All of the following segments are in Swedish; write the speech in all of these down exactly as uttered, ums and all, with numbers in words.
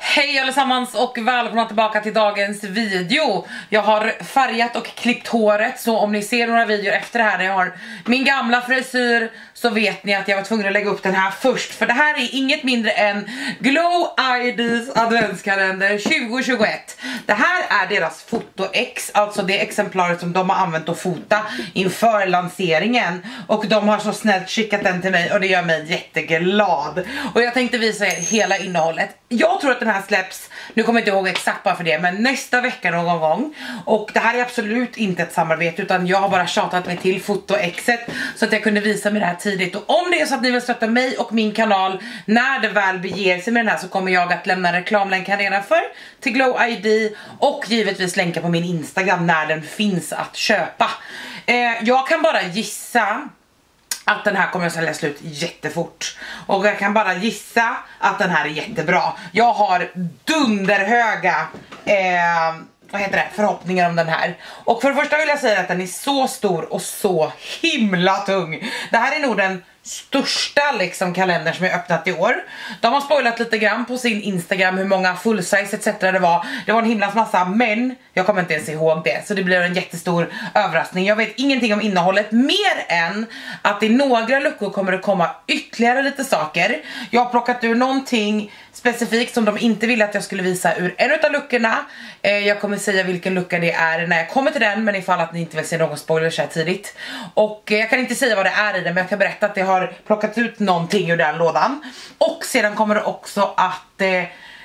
Hej allesammans och välkomna tillbaka till dagens video. Jag har färgat och klippt håret, så om ni ser några videor efter det här när jag har min gamla frisyr så vet ni att jag var tvungen att lägga upp den här först. För det här är inget mindre än Glow I D's adventskalender tjugo tjugoett. Det här är deras foto-ex, alltså det exemplaret som de har använt att fota inför lanseringen. Och de har så snällt skickat den till mig och det gör mig jätteglad. Och jag tänkte visa er hela innehållet. Jag tror att den här släpps, nu kommer jag inte ihåg exakt bara för det, men nästa vecka någon gång. Och det här är absolut inte ett samarbete, utan jag har bara tjatat mig till foto-exet så att jag kunde visa mig det här tidigt. Och om det är så att ni vill stötta mig och min kanal när det väl beger sig med den här, så kommer jag att lämna reklamlänk här nedanför till Glow I D och givetvis länka på min Instagram när den finns att köpa. eh, Jag kan bara gissa att den här kommer att sälja slut jättefort. Och jag kan bara gissa att den här är jättebra. Jag har dunderhöga eh, vad heter det? förhoppningar om den här. Och för det första vill jag säga att den är så stor och så himla tung. Det här är nog den största liksom kalendern som jag öppnat i år. De har spoilat lite grann på sin Instagram hur många full size et cetera det var. Det var en himla massa, men jag kommer inte ens ihåg det. Så det blir en jättestor överraskning. Jag vet ingenting om innehållet mer än att i några luckor kommer det komma ytterligare lite saker. Jag har plockat ur någonting specifikt som de inte ville att jag skulle visa ur en av luckorna. eh, Jag kommer säga vilken lucka det är när jag kommer till den, men ifall att ni inte vill se någon spoiler så här tidigt. Och eh, jag kan inte säga vad det är i den, men jag kan berätta att jag har plockat ut någonting ur den lådan. Och sedan kommer det också att eh,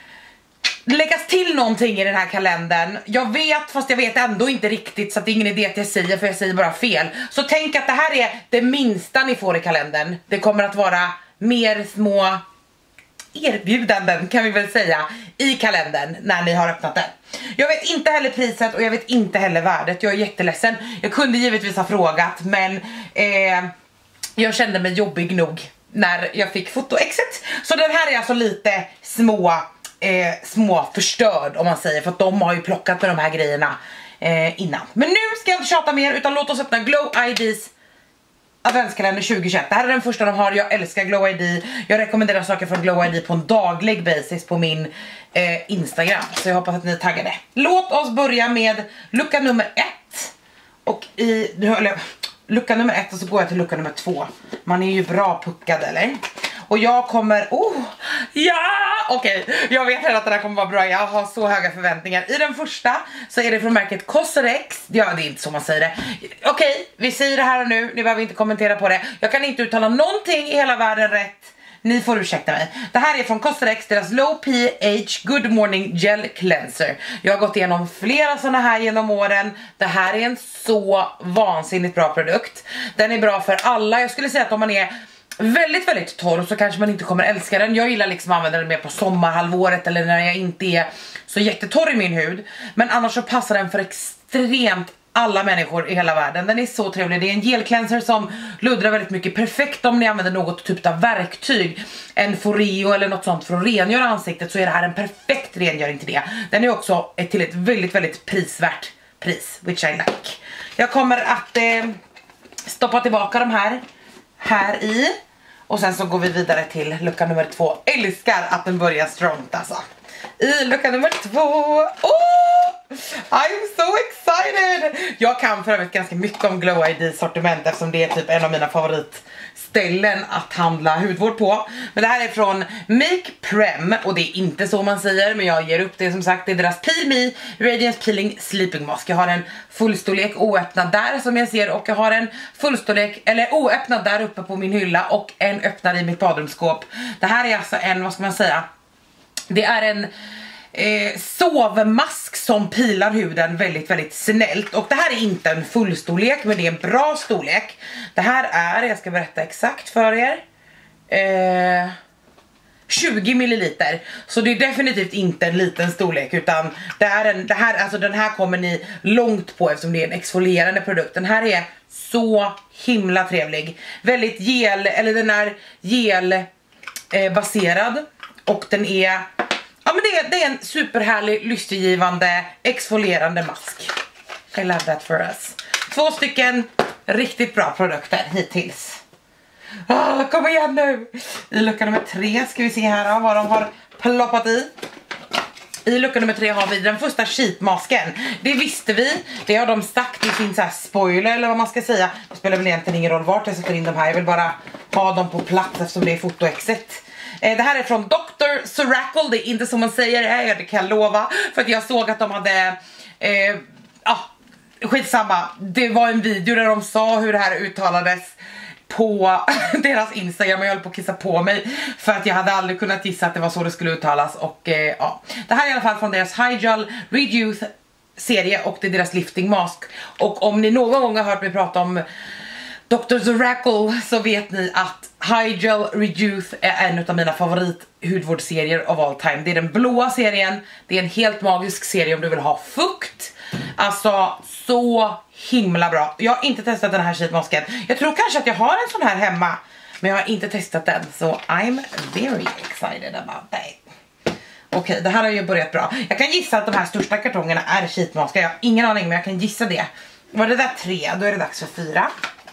läggas till någonting i den här kalendern. Jag vet, fast jag vet ändå inte riktigt, så att det är ingen idé att jag säger, för jag säger bara fel. Så tänk att det här är det minsta ni får i kalendern. Det kommer att vara mer små erbjudanden, kan vi väl säga, i kalendern när ni har öppnat den. Jag vet inte heller priset och jag vet inte heller värdet. Jag är jätteledsen. Jag kunde givetvis ha frågat, men eh, jag kände mig jobbig nog när jag fick fotoexet. Så den här är alltså lite små eh, små förstörd, om man säger, för att de har ju plockat med de här grejerna eh, innan. Men nu ska jag inte tjata mer, utan låt oss öppna Glow I D's adventskalender tjugo tjugoett. Det här är den första de har. Jag älskar Glow I D. Jag rekommenderar saker från Glow I D på en daglig basis på min eh, Instagram. Så jag hoppas att ni är taggade. Låt oss börja med lucka nummer ett. Och i eller, lucka nummer ett, och så går jag till lucka nummer två. Man är ju bra puckad, eller? Och jag kommer, oh, ja, okej, okay. Jag vet redan att det här kommer vara bra. Jag har så höga förväntningar. I den första så är det från märket Cosrx. Ja, det är inte så man säger det. Okej, okay, vi säger det här nu. Ni behöver inte kommentera på det. Jag kan inte uttala någonting i hela världen rätt. Ni får ursäkta mig. Det här är från Cosrx, deras Low pH Good Morning Gel Cleanser. Jag har gått igenom flera sådana här genom åren. Det här är en så vansinnigt bra produkt. Den är bra för alla. Jag skulle säga att om man är väldigt väldigt torr så kanske man inte kommer älska den. Jag gillar liksom att använda den mer på sommarhalvåret eller när jag inte är så jättetorr i min hud. Men annars så passar den för extremt alla människor i hela världen. Den är så trevlig. Det är en gelcleanser som luddrar väldigt mycket. Perfekt om ni använder något typ av verktyg. En Foreo eller något sånt för att rengöra ansiktet, så är det här en perfekt rengöring till det. Den är också till ett väldigt väldigt prisvärt pris, which I like. Jag kommer att eh, stoppa tillbaka de här här i. Och sen så går vi vidare till lucka nummer två. Älskar att den börjar strongt alltså. I lucka nummer två. Oh! I'm so excited. Jag kan för övrigt ganska mycket om Glow I D sortiment, eftersom det är typ en av mina favoritställen att handla hudvård på. Men det här är från Make Prem, och det är inte så man säger, men jag ger upp det som sagt. Det är deras Peel Me Radiance Peeling Sleeping Mask. Jag har en fullstorlek oöppnad där som jag ser, och jag har en fullstorlek eller oöppnad där uppe på min hylla och en öppnad i mitt badrumsskåp. Det här är alltså en, vad ska man säga, det är en eh, sovmask som pilar huden väldigt väldigt snällt. Och det här är inte en fullstorlek, men det är en bra storlek. Det här är, jag ska berätta exakt för er, eh, tjugo milliliter. Så det är definitivt inte en liten storlek, utan det är en, det här, alltså den här kommer ni långt på eftersom det är en exfolierande produkt. Den här är så himla trevlig. Väldigt gel, eller den är gel eh, baserad. Och den är, ja men det är, det är en superhärlig, lystergivande, exfolierande mask. I love that for us. Två stycken riktigt bra produkter hittills. Ah, kom igen nu. I lucka nummer tre ska vi se här vad de har ploppat i. I lucka nummer tre har vi den första sheetmasken. Det visste vi, det har de sagt, det finns så här spoiler eller vad man ska säga. Det spelar väl egentligen ingen roll vart jag sätter in de här, jag vill bara ha dem på plats eftersom det är fotoexet. Det här är från doktor Suracle, det är inte som man säger det här, det kan jag lova. För att jag såg att de hade, eh, ah, skitsamma, det var en video där de sa hur det här uttalades på deras Instagram och jag höll på att kissa på mig för att jag hade aldrig kunnat gissa att det var så det skulle uttalas. Och eh, ja, det här är i alla fall från deras Hygel Reduce serie och det är deras lifting mask. Och om ni någon gång har hört mig prata om doktor Suracle så vet ni att Hygel Reduce är en av mina favorit hudvårdsserier of all time. Det är den blåa serien, det är en helt magisk serie om du vill ha fukt. Alltså så himla bra. Jag har inte testat den här sheetmasken. Jag tror kanske att jag har en sån här hemma, men jag har inte testat den. Så I'm very excited about that. Okej, okay, det här har ju börjat bra. Jag kan gissa att de här största kartongerna är sheetmaskar. Jag har ingen aning, men jag kan gissa det. Var det där tre? Då är det dags för fyra.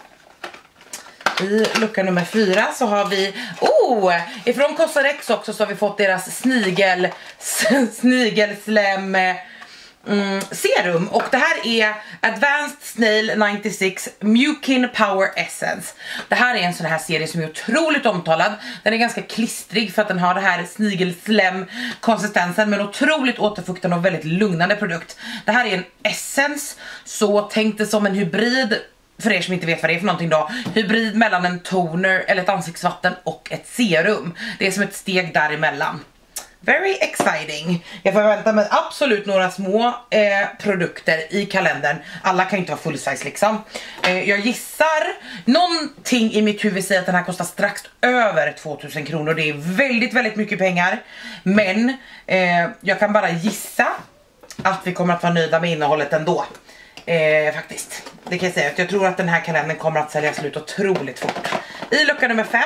I lucka nummer fyra så har vi, oh, ifrån Cosrx också så har vi fått deras snigel, snigelslem mm, serum. Och det här är Advanced Snail nittiosex Mukin Power Essence. Det här är en sån här serie som är otroligt omtalad. Den är ganska klistrig för att den har det här snigelslem konsistensen, men otroligt återfuktande och väldigt lugnande produkt. Det här är en essence, så tänk det som en hybrid. För er som inte vet vad det är för någonting då, hybrid mellan en toner eller ett ansiktsvatten och ett serum. Det är som ett steg däremellan. Very exciting. Jag förväntar mig absolut några små eh, produkter i kalendern. Alla kan ju inte vara full size liksom. eh, Jag gissar, någonting i mitt huvud säger att den här kostar strax över tvåtusen kronor. Det är väldigt, väldigt mycket pengar. Men eh, jag kan bara gissa att vi kommer att vara nöjda med innehållet ändå. Eh, faktiskt. Det kan jag säga att jag tror att den här kalendern kommer att sälja slut otroligt fort. I lucka nummer fem.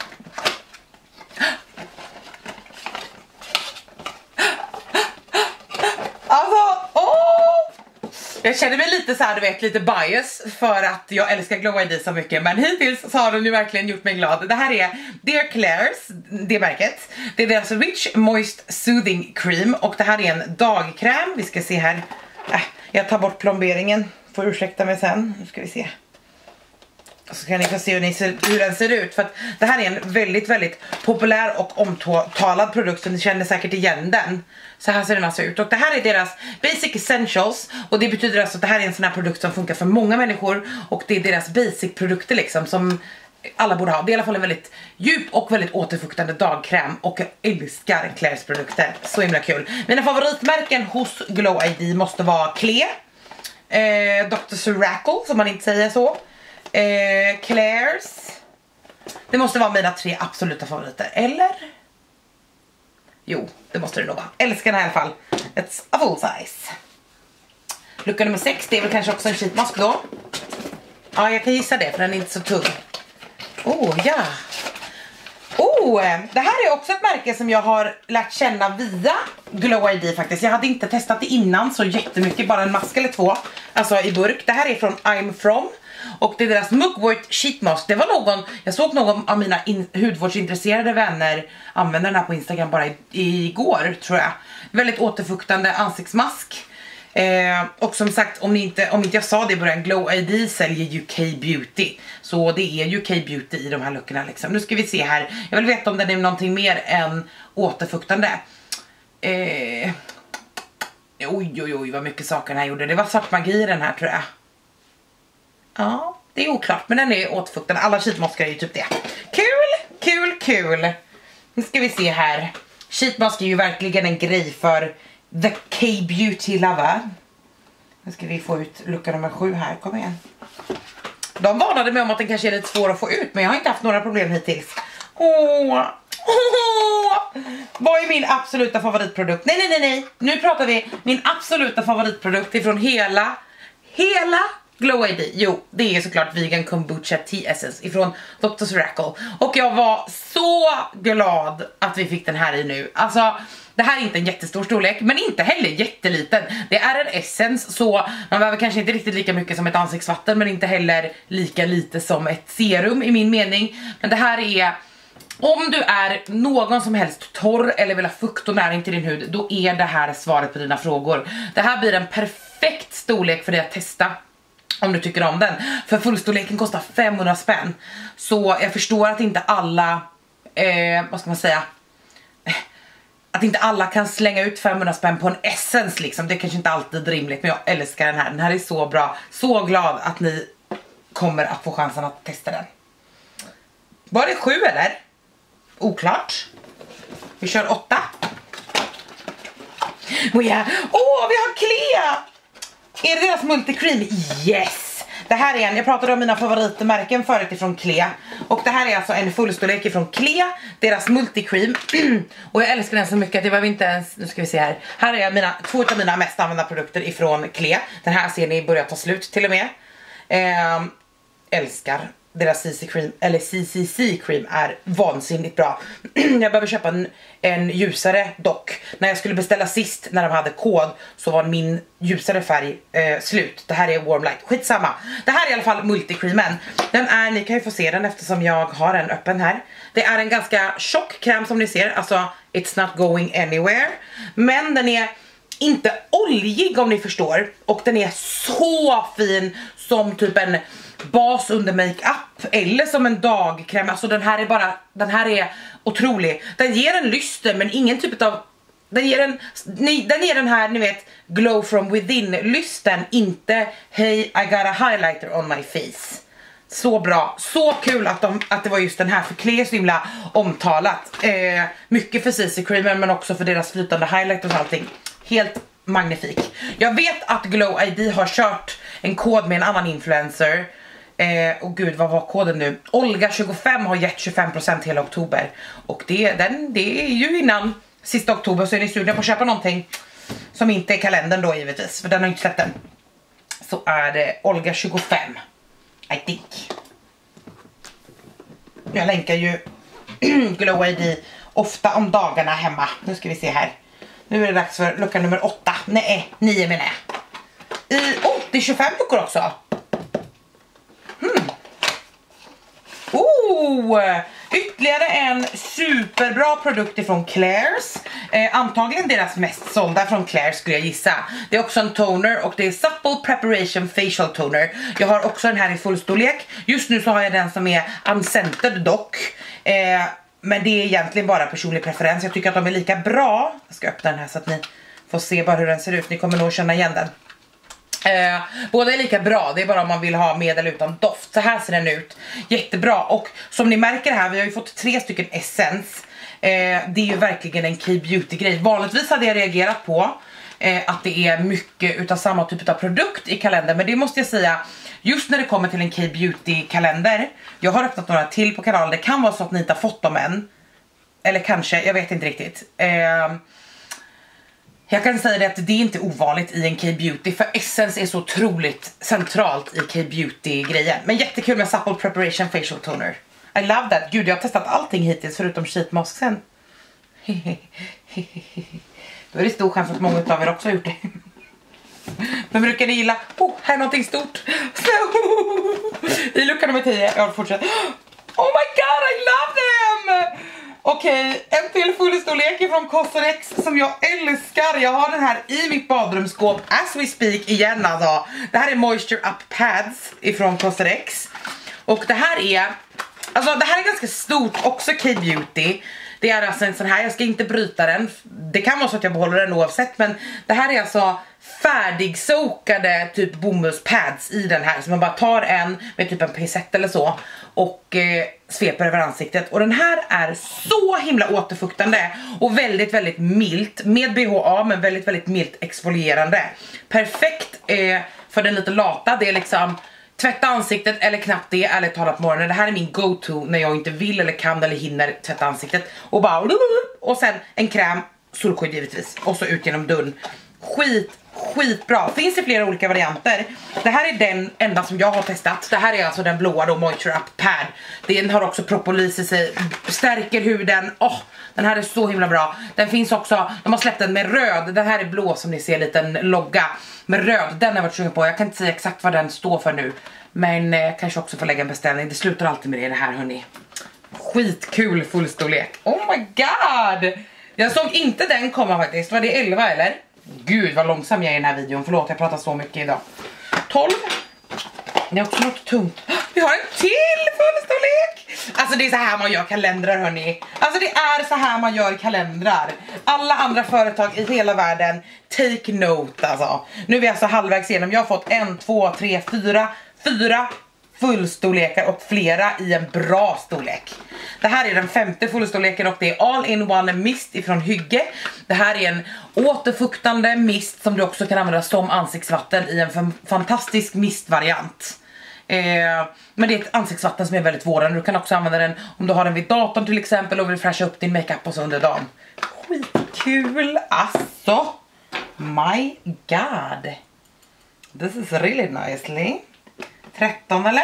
Alltså, åh! Jag känner mig lite så här, du vet, lite bias för att jag älskar Glow I D så mycket. Men hittills så har den ju verkligen gjort mig glad. Det här är Dear Claire's, det märket. Det är deras Rich Moist Soothing Cream. Och det här är en dagkräm. Vi ska se här. Äh, jag tar bort plomberingen. Får ursäkta mig sen. Nu ska vi se. Så kan ni få se hur, ni ser, hur den ser ut. För att det här är en väldigt, väldigt populär och omtalad produkt. Så ni känner säkert igen den. Så här ser den alltså ut. Och det här är deras Basic Essentials. Och det betyder alltså att det här är en sån här produkt som funkar för många människor. Och det är deras basic-produkter liksom som alla borde ha. Det är i alla fall en väldigt djup och väldigt återfuktande dagkräm. Och jag älskar Claire's produkter. Så himla kul. Mina favoritmärken hos Glow I D måste vara Clé, eh, doktor Suracle, som man inte säger så, eh, Claire's. Det måste vara mina tre absoluta favoriter. Eller? Jo, det måste det nog vara. Älskar den här i alla fall. It's a full size. Lucka nummer sex, det är väl kanske också en sheetmask då. Ja, jag kan gissa det för den är inte så tung. Oh, ja. Oh, det här är också ett märke som jag har lärt känna via Glow I D faktiskt. Jag hade inte testat det innan så jättemycket, bara en mask eller två. Alltså i burk. Det här är från I'm From. Och det är deras Mugwort Sheet Mask. Det var någon, jag såg någon av mina in, hudvårdsintresserade vänner använda den här på Instagram bara i, igår tror jag. Väldigt återfuktande ansiktsmask. Eh, och som sagt, om, ni inte, om inte jag sa det i början, Glow I D säljer U K Beauty. Så det är U K Beauty i de här luckorna liksom. Nu ska vi se här. Jag vill veta om det är någonting mer än återfuktande. Eh, oj oj oj vad mycket saker den här gjorde. Det var svart magi i den här tror jag. Ja, det är oklart, men den är återfuktande. Alla sheetmaskar är ju typ det. Kul, kul, kul. Nu ska vi se här. Sheetmask är ju verkligen en grej för The K-Beauty Lover. Nu ska vi få ut lucka nummer sju här, kom igen. De varnade mig om att den kanske är lite svår att få ut, men jag har inte haft några problem hittills. Åh, åh. Vad är min absoluta favoritprodukt? Nej, nej, nej, nej. Nu pratar vi min absoluta favoritprodukt ifrån hela, hela Glow I D. Jo, det är såklart Vegan Kombucha Tea Essence ifrån doktor Suracle. Och jag var så glad att vi fick den här i nu. Alltså, det här är inte en jättestor storlek, men inte heller jätteliten. Det är en essence, så man behöver kanske inte riktigt lika mycket som ett ansiktsvatten, men inte heller lika lite som ett serum i min mening. Men det här är Om du är någon som helst torr eller vill ha fukt och näring till din hud, då är det här svaret på dina frågor. Det här blir en perfekt storlek för dig att testa om du tycker om den. För fullstorleken kostar femhundra spänn. Så jag förstår att inte alla, eh, vad ska man säga, att inte alla kan slänga ut femhundra spänn på en Essence liksom. Det är kanske inte alltid rimligt, men jag älskar den här. Den här är så bra. Så glad att ni kommer att få chansen att testa den. Var det sju eller? Oklart. Vi kör åtta. Åh, oh, vi har Clea! Är det deras multicream? Yes! Det här är en, jag pratade om mina favoritmärken förut ifrån Clea. Och det här är alltså en fullstorlek ifrån Clea, deras multicream. Och jag älskar den så mycket att det var inte ens, nu ska vi se här. Här är mina, två av mina mest använda produkter ifrån Clea. Den här ser ni börjar ta slut till och med. Eh, älskar. Deras C C cream, eller C C C cream är vansinnigt bra. Jag behöver köpa en, en ljusare dock. När jag skulle beställa sist, när de hade kod, så var min ljusare färg eh, slut. Det här är warm light, skitsamma. Det här är i alla fall multicreamen. Den är, ni kan ju få se den eftersom jag har den öppen här. Det är en ganska tjock kräm som ni ser. Alltså, it's not going anywhere. Men den är inte oljig om ni förstår. Och den är så fin som typ en bas under makeup eller som en dagkräm. Alltså den här är bara, den här är otrolig. Den ger en lyster men ingen typ av, den ger en, ni, den ger den här, ni vet, glow from within lysten, inte hey I got a highlighter on my face. Så bra, så kul att, de, att det var just den här, för Clea är så himla omtalat. Eh, mycket för C C creamen men också för deras flytande highlighters och allting. Helt magnifik. Jag vet att Glow I D har kört en kod med en annan influencer. Eh, och gud, vad var koden nu? Olga tjugofem har gett tjugofem procent hela oktober. Och det, den, det är ju innan sista oktober, så är ni sugna på att köpa någonting som inte är kalendern då givetvis, för den har inte släppt den. Så är det Olga tjugofem, I think. Jag länkar ju Glow I D ofta om dagarna hemma. Nu ska vi se här. Nu är det dags för lucka nummer åtta. Nej, nio menar jag. I, oh, det är tjugofem luckor också. Hmm. Oh, ytterligare en superbra produkt från Klairs. eh, Antagligen deras mest sålda från Klairs skulle jag gissa. Det är också en toner och det är Supple Preparation Facial Toner. Jag har också den här i fullstorlek. Just nu så har jag den som är unscented dock. eh, Men det är egentligen bara personlig preferens. Jag tycker att de är lika bra. Jag ska öppna den här så att ni får se bara hur den ser ut. Ni kommer nog känna igen den. Eh, båda är lika bra, det är bara om man vill ha med eller utan doft. Så här ser den ut, jättebra. Och som ni märker här, vi har ju fått tre stycken essence. eh, Det är ju verkligen en K-beauty grej. Vanligtvis hade jag reagerat på eh, att det är mycket utav samma typ av produkt i kalendern. Men det måste jag säga, just när det kommer till en K-beauty kalender, jag har öppnat några till på kanalen. Det kan vara så att ni inte har fått dem än. Eller kanske, jag vet inte riktigt. eh, Jag kan säga det att det är inte ovanligt i en K-beauty, för essence är så otroligt centralt i K-beauty-grejen. Men jättekul med Supple Preparation Facial Toner. I love that. Gud, jag har testat allting hittills förutom sheet masksen. Då är det stor chans att många av er också har gjort det. Men brukar ni gilla, oh, här är någonting stort. I lucka nummer tio, jag fortsätter. Oh my god, I love them! Okej, okay, en till fullstorlek från Cosrx som jag älskar. Jag har den här i mitt badrumsskåp as we speak igen alltså. Det här är Moisture Up Pads ifrån Cosrx. Och det här är, alltså det här är ganska stort, också K-beauty. Det är alltså en sån här, jag ska inte bryta den. Det kan vara så att jag behåller den oavsett, men det här är alltså färdigsokade typ bomullspads i den här. Så man bara tar en med typ en pincett eller så och eh, sveper över ansiktet. Och den här är så himla återfuktande och väldigt väldigt milt med B H A, men väldigt väldigt milt exfolierande. Perfekt eh, för den lite lata. Det är liksom tvätta ansiktet eller knappt det, ärligt talat på morgonen. Det här är min go-to när jag inte vill eller kan eller hinner tvätta ansiktet. Och bara, och sen en kräm, solskydd givetvis, och så ut genom dörren. Skit, skitbra. Finns det flera olika varianter. Det här är den enda som jag har testat. Det här är alltså den blåa då, Moisture Up Pad. Den har också propolis i sig, stärker huden. Åh, oh, den här är så himla bra. Den finns också, de har släppt den med röd. Den här är blå som ni ser, liten logga med röd. Den har jag varit sugen på. Jag kan inte säga exakt vad den står för nu, men eh, kanske också får lägga en beställning. Det slutar alltid med det, det här hörni. skitkul fullstorlek. Oh my god! Jag såg inte den komma faktiskt. Var det elva eller? Gud vad långsam jag är i den här videon. Förlåt, jag pratar så mycket idag. tolv. Det är också något tungt. Vi har en till fullstorlek! Alltså det är så här man gör kalendrar, hörni. Alltså det är så här man gör kalendrar. Alla andra företag i hela världen, take note alltså. Nu är vi alltså halvvägs igenom. Jag har fått en, två, tre, fyra, fyra fullstorlekar och flera i en bra storlek. Det här är den femte fullstorleken och det är all-in-one mist ifrån Hygge. Det här är en återfuktande mist som du också kan använda som ansiktsvatten i en fantastisk mistvariant. Eh, men det är ett ansiktsvatten som är väldigt vårdande. Du kan också använda den om du har den vid datorn till exempel och vill fräscha upp din makeup och så under dagen. Skitkul, alltså. My god. This is really nicely. tretton eller?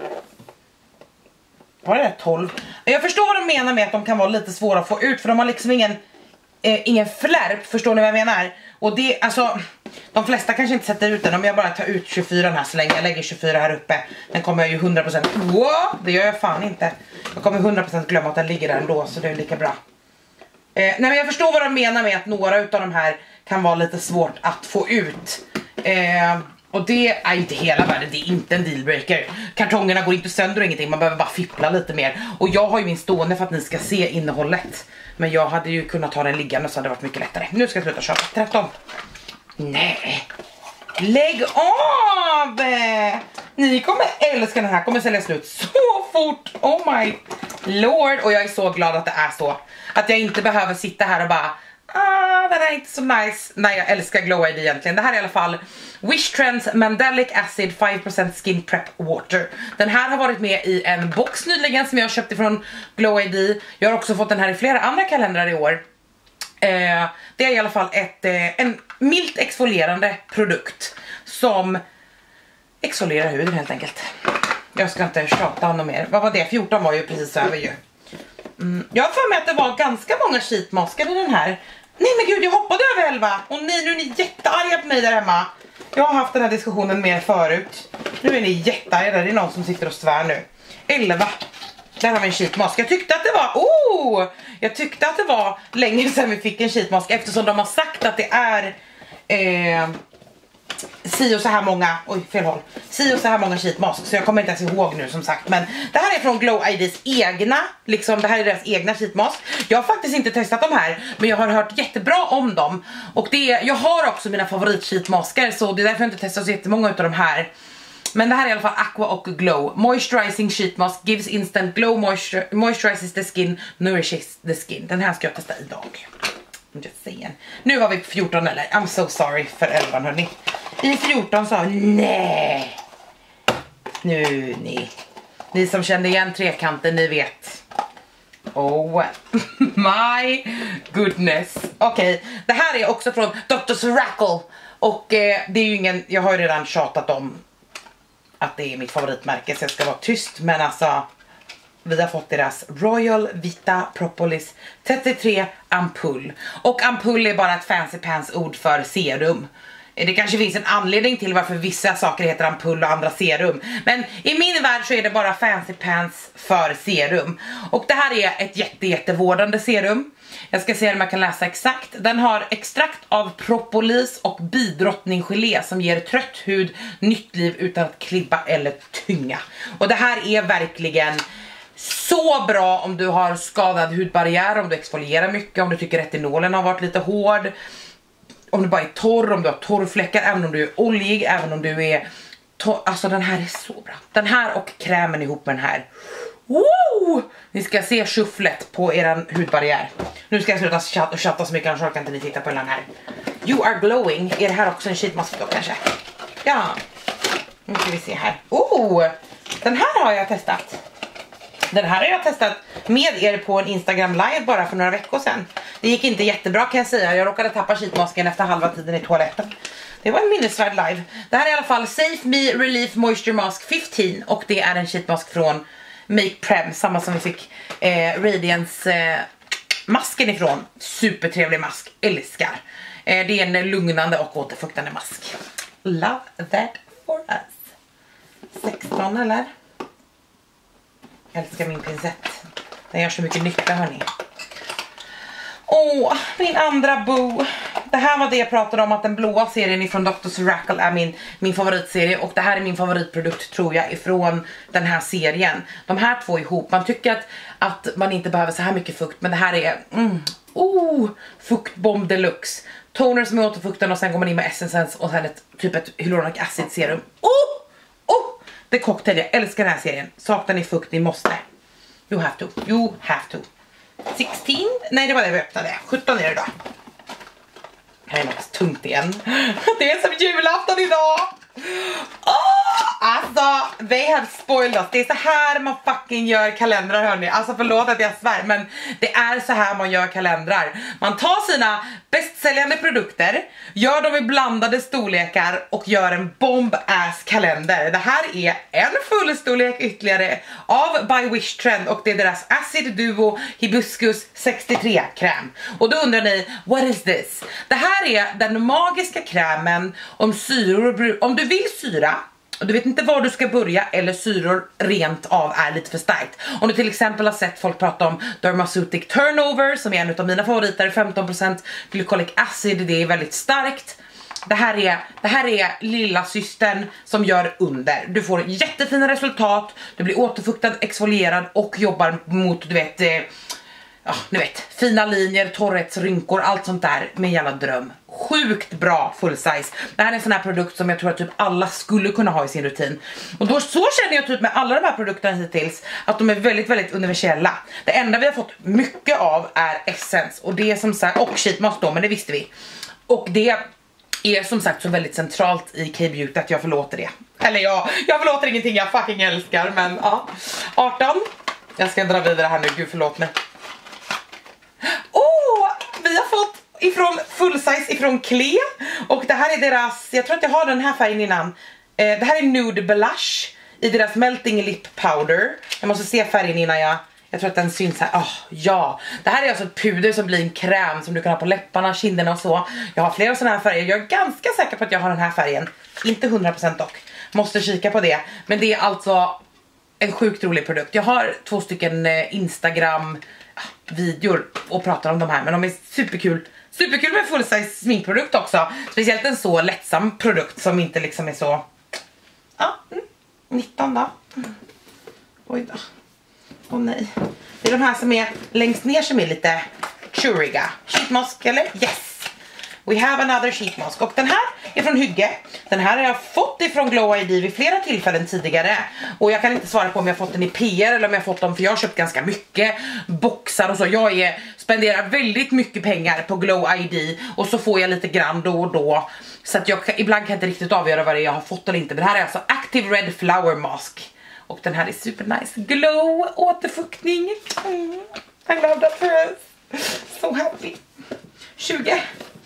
Var det tolv? Jag förstår vad de menar med att de kan vara lite svåra att få ut. För de har liksom ingen eh, ingen flärp, förstår ni vad jag menar? Och det, alltså, de flesta kanske inte sätter ut den. Om jag bara tar ut tjugofyra här så länge jag lägger tjugofyra här uppe, den kommer jag ju hundra procent. Wow, det gör jag fan inte. Jag kommer hundra procent glömma att den ligger där ändå, så det är lika bra. eh, Nej men jag förstår vad de menar med att några utav de här kan vara lite svårt att få ut. Eh Och det är inte hela världen, det är inte en dealbreaker. Kartongerna går inte sönder och ingenting, man behöver bara fippla lite mer. Och jag har ju min stående för att ni ska se innehållet. Men jag hade ju kunnat ta den liggande så hade det varit mycket lättare. Nu ska jag sluta köpa. tretton. Nej. Lägg av! Ni kommer älska den här, kommer sälja slut så fort. Oh my lord. Och jag är så glad att det är så. Att jag inte behöver sitta här och bara... Ah, den är inte så nice. Nej, jag älskar Glow I D egentligen. Det här är i alla fall Wish Trends Mandelic Acid fem procent Skin Prep Water. Den här har varit med i en box nyligen som jag köpte från Glow I D. Jag har också fått den här i flera andra kalendrar i år. eh, Det är i alla fall ett, eh, en milt exfolierande produkt som exfolierar huden helt enkelt. Jag ska inte tjata om något mer. Vad var det? fjorton var ju precis över ju. Mm. Jag har för mig att det var ganska många sheetmasker i den här. Nej men gud, jag hoppade över elva. Och nej, nu är ni jättearga på mig där hemma. Jag har haft den här diskussionen med er förut. Nu är ni jättearga, det är någon som sitter och svär nu. elva. Där har vi en sheetmask. Jag tyckte att det var, oh! Jag tyckte att det var länge sedan vi fick en sheetmask. Eftersom de har sagt att det är eh, si och så här många, oj fel håll, si och så här många sheetmask, så jag kommer inte ens ihåg nu som sagt. Men det här är från Glow I D's egna, liksom det här är deras egna sheetmask. Jag har faktiskt inte testat de här, men jag har hört jättebra om dem. Och det, jag har också mina favorit sheetmasker, så det är därför jag inte testat så jättemånga utav de här. Men det här är i alla fall Aqua och Glow Moisturizing Sheet Mask, gives instant glow, moisture, moisturizes the skin, nourishes the skin. Den här ska jag testa idag. I'm just saying. Nu var vi på fjorton eller, I'm so sorry för elva hörni. I fjorton sa nej. Nu ni. Ni som kände igen trekanten, ni vet. Oh my goodness. Okej, okay. Det här är också från doktor Ceracle. Och eh, det är ju ingen, jag har ju redan tjatat om att det är mitt favoritmärke, så jag ska vara tyst. Men alltså, vi har fått deras Royal Vita Propolis trettiotre ampull. Och ampull är bara ett fancy pants ord för serum. Det kanske finns en anledning till varför vissa saker heter ampull och andra serum. Men i min värld så är det bara fancy pants för serum. Och det här är ett jätte, jättevårdande serum. Jag ska se om jag kan läsa exakt. Den har extrakt av propolis och bidrottninggelé som ger trött hud nytt liv utan att klibba eller tynga. Och det här är verkligen så bra om du har skadad hudbarriär, om du exfolierar mycket, om du tycker retinolen har varit lite hård, om du bara är torr, om du har torrfläckar, även om du är oljig, även om du är torr. Alltså den här är så bra. Den här och krämen ihop med den här. Woo! Ni ska se shufflet på eran hudbarriär. Nu ska jag sluta chatta, chatta så mycket, annars orkar inte ni titta på den här. You are glowing. Är det här också en sheetmask då kanske? Ja. Nu ska vi se här. Oh! Den här har jag testat. Den här har jag testat med er på en Instagram live bara för några veckor sedan. Det gick inte jättebra kan jag säga. Jag råkade tappa sheetmasken efter halva tiden i toaletten. Det var en minnesvärd live. Det här är i alla fall Safe Me Relief Moisture Mask femton. Och det är en sheetmask från Make Prem. Samma som vi fick eh, Radiance eh, masken ifrån. Supertrevlig mask. Älskar. Eh, det är en lugnande och återfuktande mask. Love that for us. sexton eller? Älskar min pincett. Den gör så mycket nytta, hörni. Åh, min andra boo. Det här var det jag pratade om, att den blåa serien ifrån doktor Ceracle är min, min favoritserie. Och det här är min favoritprodukt, tror jag, ifrån den här serien. De här två ihop, man tycker att, att man inte behöver så här mycket fukt. Men det här är, mm, oh, fuktbomb deluxe. Toner som är återfuktande och sen går man in med Essence och sen ett, typ ett hyaluronic acid serum. Oh, oh, det är cocktail, jag älskar den här serien. Saknar ni fukt, ni måste. You have to, you have to. sexton, nej det var det vi öppnade. sjutton är det då. Det här är något tungt igen. Det är som julafton idag. Oh, alltså, they have spoiled us. Det är så här man fucking gör kalendrar, hörni. Alltså förlåt att jag svär, men det är så här man gör kalendrar. Man tar sina bästsäljande produkter, gör dem i blandade storlekar och gör en bomb-ass kalender. Det här är en fullstorlek ytterligare av By Wish Trend och det är deras Acid Duo Hibiscus sextiotre kräm. Och då undrar ni, what is this? Det här är den magiska krämen om syror. Om du vill syra och du vet inte var du ska börja eller syror rent av är lite för starkt. Om du till exempel har sett folk prata om Dermaceutic Turnover som är en av mina favoriter, femton procent glycolic acid, det är väldigt starkt. Det här är, det här är lilla systern som gör under. Du får jättefina resultat, du blir återfuktad, exfolierad och jobbar mot, du vet, eh, ja, ni vet, fina linjer, torrhetsrynkor, allt sånt där med en jävla dröm. Sjukt bra full size. Det här är en sån här produkt som jag tror att typ alla skulle kunna ha i sin rutin. Och då så känner jag typ med alla de här produkterna hittills att de är väldigt, väldigt universella. Det enda vi har fått mycket av är Essence och det är som sagt, och sheet mask då, men det visste vi. Och det är som sagt så väldigt centralt i K-beauty att jag förlåter det. Eller ja, jag förlåter ingenting jag fucking älskar, men ja. arton. Jag ska dra vidare här nu, gud förlåt mig. Åh, oh, vi har fått ifrån full size ifrån Klee. Och det här är deras, jag tror att jag har den här färgen innan. eh, Det här är Nude Blush i deras Melting Lip Powder. Jag måste se färgen innan jag, jag tror att den syns här. Oh, ja, det här är alltså ett puder som blir en kräm som du kan ha på läpparna, kinderna och så. Jag har flera sådana här färger, jag är ganska säker på att jag har den här färgen. Inte hundra procent dock, måste kika på det. Men det är alltså en sjukt rolig produkt. Jag har två stycken Instagram videor och pratar om de här, men de är superkul. Superkul med full size sminkprodukt också. Speciellt en så lättsam produkt som inte liksom är så. Ja, mm, nitton då. Mm. Oj då. Åh oh, nej. Det är de här som är längst ner som är lite churiga. Sheet mask eller? Yes. We have another sheet mask. Och den här är från Hygge. Den här har jag fått ifrån Glow I D vid flera tillfällen tidigare. Och jag kan inte svara på om jag fått den i P R eller om jag fått dem, för jag har köpt ganska mycket boxar och så. Jag är, spenderar väldigt mycket pengar på Glow I D och så får jag lite grann då och då. Så att jag ibland kan inte riktigt avgöra vad det är jag har fått eller inte. Den här är alltså Active Red Flower Mask. Och den här är super nice. Glow, återfuktning. Mm, I love that for us. So happy. tjugo.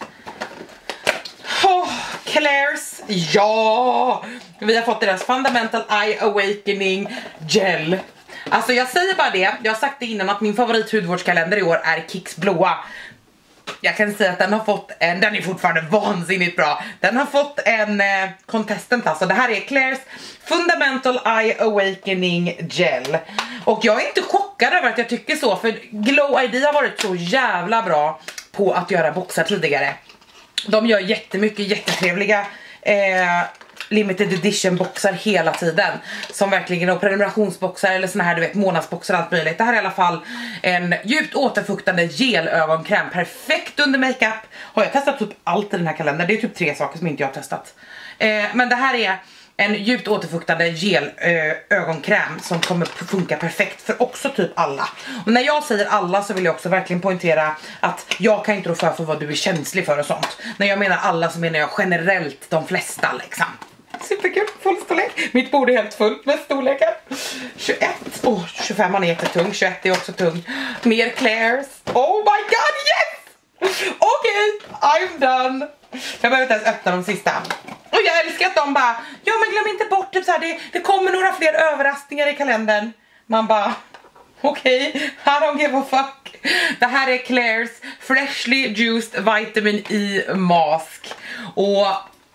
Oh, Claire's, ja! Vi har fått deras Fundamental Eye Awakening Gel. Alltså jag säger bara det, jag har sagt det innan att min favorit hudvårdskalender i år är Kicks blåa. Jag kan säga att den har fått en, den är fortfarande vansinnigt bra. Den har fått en eh, contestant alltså. Det här är Claire's Fundamental Eye Awakening Gel. Och jag är inte chockad över att jag tycker så, för Glow I D har varit så jävla bra på att göra boxar tidigare. De gör jättemycket jättetrevliga eh, limited edition boxar hela tiden. Som verkligen är prenumerationsboxar eller såna här, du vet, månadsboxar och allt möjligt. Det här är i alla fall en djupt återfuktande gelögonkräm. Perfekt under makeup. Har jag testat typ allt i den här kalendern. Det är typ tre saker som inte jag har testat. Eh, men det här är en djupt återfuktande gel ö, ögonkräm som kommer funka perfekt för också typ alla. Och när jag säger alla så vill jag också verkligen poängtera att jag kan inte rå för för vad du är känslig för och sånt. När jag menar alla så menar jag generellt de flesta liksom. Superkul, full storlek. Mitt bord är helt fullt med storlekar. tjugoett, åh, oh, tjugofem är jättetung, tjugoett är också tung. Mer Claire's, oh my god, yes! Okej, okay, I'm done. Jag behöver inte ens öppna de sista. Och jag älskar att de bara, ja men glöm inte bort typ så här, det, det kommer några fler överraskningar i kalendern. Man bara, okej, okay, I don't give a fuck. Det här är Claire's Freshly Juiced Vitamin E Mask. Och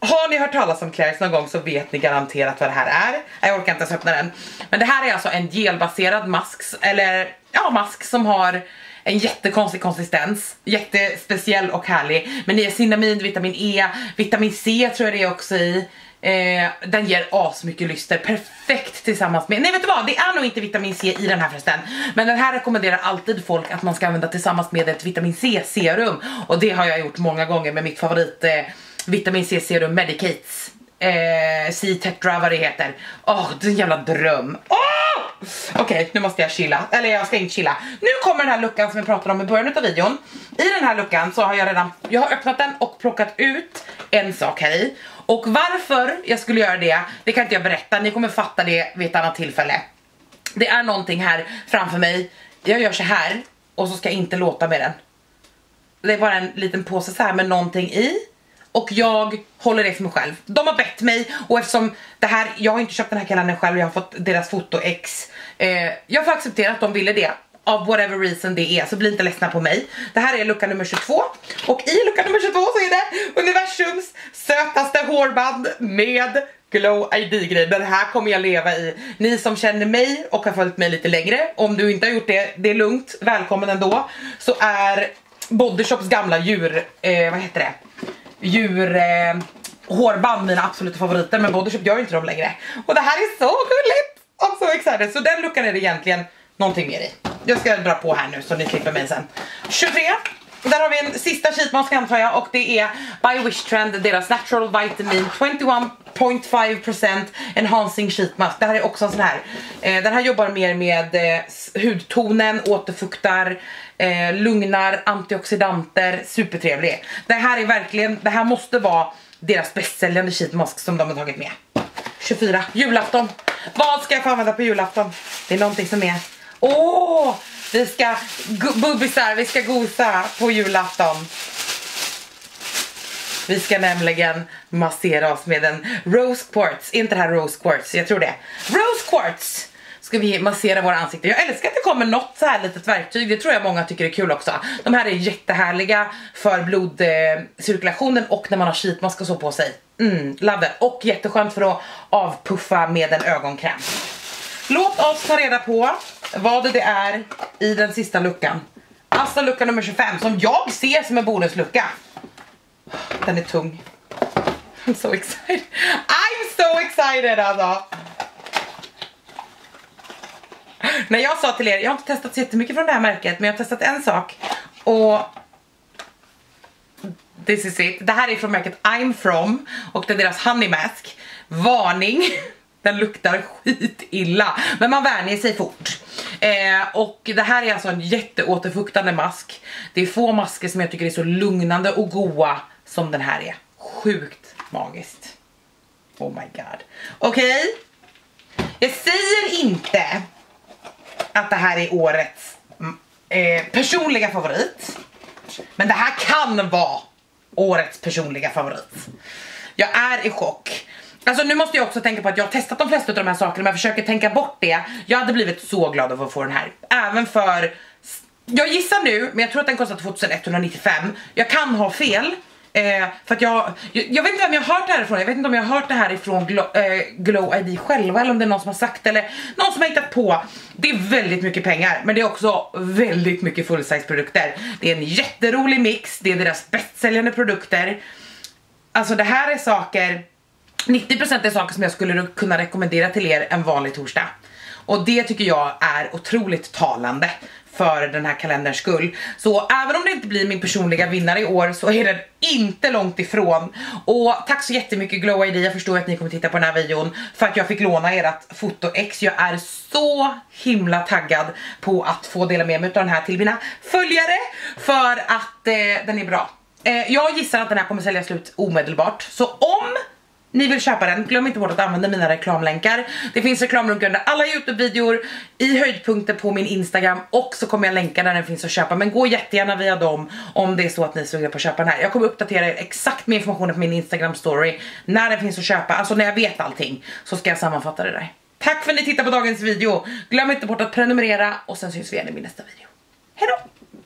har ni hört talas om Clarins någon gång så vet ni garanterat vad det här är. Jag orkar inte ens öppna den. Men det här är alltså en gelbaserad mask, eller ja, mask som har en jättekonstig konsistens, jättespeciell och härlig. Men det är cinnamon, vitamin E, vitamin C tror jag det är också i. Eh, den ger asmycket lyster, perfekt tillsammans med, nej vet du vad, det är nog inte vitamin C i den här förresten. Men den här rekommenderar alltid folk att man ska använda tillsammans med ett vitamin C serum. Och det har jag gjort många gånger med mitt favorit eh, vitamin C serum Medicates eh, C-tetra vad det heter. Åh, oh, det är en jävla dröm. Åh! Oh! Okej, okay, nu måste jag chilla. Eller jag ska inte chilla. Nu kommer den här luckan som vi pratade om i början av videon. I den här luckan så har jag redan, jag har öppnat den och plockat ut en sak här i. Och varför jag skulle göra det, det kan inte jag berätta. Ni kommer fatta det vid ett annat tillfälle. Det är någonting här framför mig. Jag gör så här och så ska jag inte låta med den. Det är bara en liten påse så här med någonting i. Och jag håller det för mig själv. De har bett mig. Och eftersom det här, jag har inte köpt den här kalendern själv. Jag har fått deras foto ex. eh, Jag får acceptera att de ville det. Av whatever reason det är. Så bli inte ledsna på mig. Det här är lucka nummer tjugotvå. Och i lucka nummer tjugotvå så är det universums sötaste hårband med Glow I D-grej. Den här kommer jag leva i. Ni som känner mig och har följt mig lite längre, om du inte har gjort det, det är lugnt, välkommen ändå. Så är Body Shops gamla djur, eh, vad heter det? Djur eh, hårband mina absoluta favoriter, men Body Shop gör inte dem längre. Och det här är så gulligt. I'm so excited. Så den luckan är det egentligen någonting mer i. Jag ska dra på här nu så ni klipper mig sen. tjugotre. Där har vi en sista sheetmask antar jag, och det är by Wishtrend, deras Natural Vitamin tjugoett komma fem procent Enhancing Sheetmask. Det här är också en sån här. Eh, den här jobbar mer med eh, hudtonen, återfuktar, eh, lugnar, antioxidanter, supertrevlig. Det här är verkligen, det här måste vara deras bästsäljande sheetmask som de har tagit med. tjugofyra, julafton. Vad ska jag få använda på julafton? Det är någonting som är, åh! Vi ska bubbisar, vi ska gosa på julafton. Vi ska nämligen massera oss med en Rose Quartz. Är inte det här Rose Quartz? Jag tror det. Rose Quartz! Ska vi massera våra ansikten. Jag älskar att det kommer något så här litet verktyg. Det tror jag många tycker är kul också. De här är jättehärliga för blodcirkulationen och när man har sheetmask och så på sig. Mm, love it. Och jätteskönt för att avpuffa med en ögonkräm. Låt oss ta reda på vad det är i den sista luckan. Alltså lucka nummer tjugofem som jag ser som en bonuslucka. Den är tung. I'm so excited. I'm so excited alltså. När jag sa till er, jag har inte testat så jättemycket från det här märket, men jag har testat en sak. Och this is it. Det här är från märket I'm From. Och det är deras Honey Mask. Varning. Den luktar skit illa. Men man vänjer sig fort. Eh, och det här är alltså en jätteåterfuktande mask. Det är få masker som jag tycker är så lugnande och goa som den här är. Sjukt magiskt. Oh my god. Okej. Okay. Jag säger inte att det här är årets eh, personliga favorit. Men det här kan vara årets personliga favorit. Jag är i chock. Alltså nu måste jag också tänka på att jag har testat de flesta av de här sakerna, men jag försöker tänka bort det. Jag hade blivit så glad av att få den här. Även för, jag gissar nu, men jag tror att den kostar tvåtusenetthundranittiofem. Jag kan ha fel. Eh, för att jag, jag, jag vet inte vem jag har hört det här ifrån. Jag vet inte om jag har hört det här ifrån Glow, eh, Glow I D själva, eller om det är någon som har sagt, eller någon som har hittat på. Det är väldigt mycket pengar, men det är också väldigt mycket full-size produkter. Det är en jätterolig mix. Det är deras bästsäljande produkter. Alltså det här är saker, nittio procent är saker som jag skulle kunna rekommendera till er en vanlig torsdag. Och det tycker jag är otroligt talande för den här kalenderns skull. Så även om det inte blir min personliga vinnare i år, så är den inte långt ifrån. Och tack så jättemycket Glow I D. Jag förstår att ni kommer titta på den här videon för att jag fick låna ert foto ex. Jag är så himla taggad på att få dela med mig av den här till mina följare, för att eh, den är bra. eh, Jag gissar att den här kommer sälja slut omedelbart. Så om ni vill köpa den, glöm inte bort att använda mina reklamlänkar. Det finns reklamlänkar under alla YouTube-videor, i höjdpunkter på min Instagram, och så kommer jag länka där den finns att köpa. Men gå jättegärna via dem om det är så att ni suger på att köpa den här. Jag kommer uppdatera er exakt med informationen på min Instagram-story när den finns att köpa. Alltså när jag vet allting så ska jag sammanfatta det där. Tack för att ni tittar på dagens video. Glöm inte bort att prenumerera, och sen syns vi igen i min nästa video. Hej då!